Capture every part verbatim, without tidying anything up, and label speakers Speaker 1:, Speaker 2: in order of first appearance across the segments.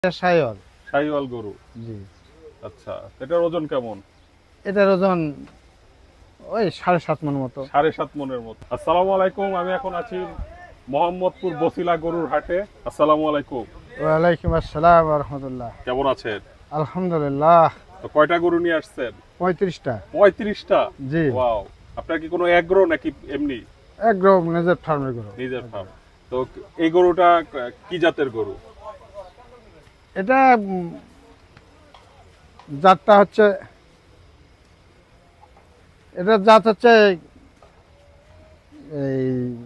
Speaker 1: শাহিওয়াল
Speaker 2: শাহিওয়াল গরু।
Speaker 1: জি।
Speaker 2: আচ্ছা, এটার ওজন কেমন?
Speaker 1: এটার ওজন ওই সাড়ে সাত মন মতো।
Speaker 2: সাড়ে সাত মনের মতো। আসসালামু আলাইকুম, আমি এখন আছি মোহাম্মদপুর বসিলা গরুর হাটে। আসসালামু আলাইকুম।
Speaker 1: ওয়ালাইকুম আসসালাম ওয়া রাহমাতুল্লাহ।
Speaker 2: কেমন আছেন?
Speaker 1: আলহামদুলিল্লাহ।
Speaker 2: তো কয়টা গরু নিয়ে আসছেন?
Speaker 1: পঁয়ত্রিশটা।
Speaker 2: পঁয়ত্রিশটা?
Speaker 1: জি।
Speaker 2: ওয়াও। আপনার কি কোনো এগ্রো নাকি এমনি?
Speaker 1: এগ্রো নিজের ফার্মের গরু।
Speaker 2: নিজের ফার্ম। তো এই গরুটা কি জাতের গরু?
Speaker 1: এটা উম, জাতটা হচ্ছে এটা জাত হচ্ছে এই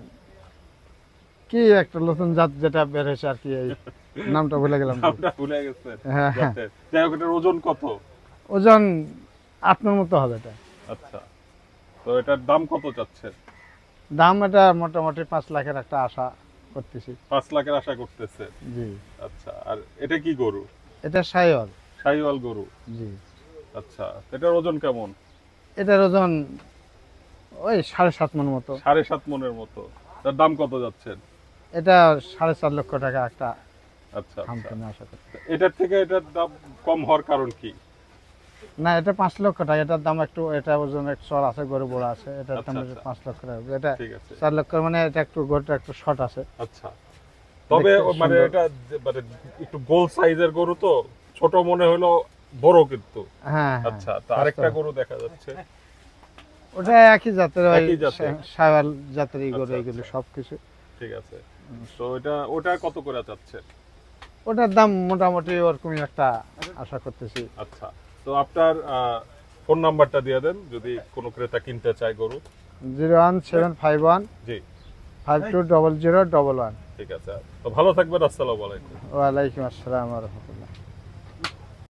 Speaker 1: কি একটা নতুন জাত যেটা বের হয়েছে আর কি, এই নামটা ভুলে গেলাম।
Speaker 2: নামটা ভুলে গেছেন?
Speaker 1: হ্যাঁ হ্যাঁ।
Speaker 2: জাতের। যাই হোক, এটার ওজন কত?
Speaker 1: ওজন আট মন মতো হবে এটা।
Speaker 2: আচ্ছা, তো এটার দাম কত চাচ্ছেন?
Speaker 1: দাম এটা মোটামুটি পাঁচ লাখের একটা আশা করতেছি।
Speaker 2: পাঁচ লাখের আশা করতেছে?
Speaker 1: জি।
Speaker 2: আচ্ছা, আর এটা কি গরু?
Speaker 1: এটা শাহিওয়াল।
Speaker 2: শাহিওয়াল গরু।
Speaker 1: জি।
Speaker 2: আচ্ছা, এটার ওজন কেমন?
Speaker 1: এটার ওজন ওই সাড়ে সাত মন মতো।
Speaker 2: সাড়ে সাত মনের মতো। তার দাম কত যাচ্ছেন?
Speaker 1: এটা সাড়ে চার লক্ষ টাকা একটা
Speaker 2: আচ্ছা
Speaker 1: দাম
Speaker 2: আচ্ছা।
Speaker 1: কিনে আশা করছি।
Speaker 2: এটার থেকে এটার দাম কম হওয়ার কারণ কি?
Speaker 1: না, এটা পাঁচ লক্ষ টাকা। এটার দাম একটু, এটা ওজন একটু চড় আছে, গরু বড় আছে, এটার
Speaker 2: আচ্ছা,
Speaker 1: দাম
Speaker 2: আচ্ছা।
Speaker 1: পাঁচ লক্ষ টাকা। এটা
Speaker 2: ঠিক আছে।
Speaker 1: চার লক্ষ, মানে এটা একটু গরুটা একটু শর্ট আছে।
Speaker 2: আচ্ছা, তবে
Speaker 1: দেখতে
Speaker 2: মানে
Speaker 1: সুন্দর।
Speaker 2: এটা যে- মানে একটু গোল সাইজের গরু, তো ছোট মনে হলো, বড় কিন্তু।
Speaker 1: হ্যাঁ হ্যাঁ।
Speaker 2: আচ্ছা, তো আরেকটা গরু দেখা যাচ্ছে।
Speaker 1: ওটা একই জাতের, ওই
Speaker 2: একই জাতের?
Speaker 1: শাহিওয়াল জাতের এই গরু,
Speaker 2: আচ্ছা,
Speaker 1: এইগুলো
Speaker 2: আচ্ছা।
Speaker 1: সবকিছু।
Speaker 2: ঠিক আছে। তো এটা ওটা কত করে যাচ্ছে?
Speaker 1: ওটার দাম মোটামুটি ওরকমই একটা আশা করতেছি।
Speaker 2: আচ্ছা, তো আপনার ফোন নাম্বারটা দিয়ে দেন যদি কোনো ক্রেতা কিনতে চায় গরু।
Speaker 1: Zero one seven five one
Speaker 2: জি।
Speaker 1: Five two double zero double one.
Speaker 2: ঠিক আছে, তো ভালো থাকবেন। আসসালামু আলাইকুম।
Speaker 1: ওয়ালাইকুম আসসালাম রহমতুল্লাহ।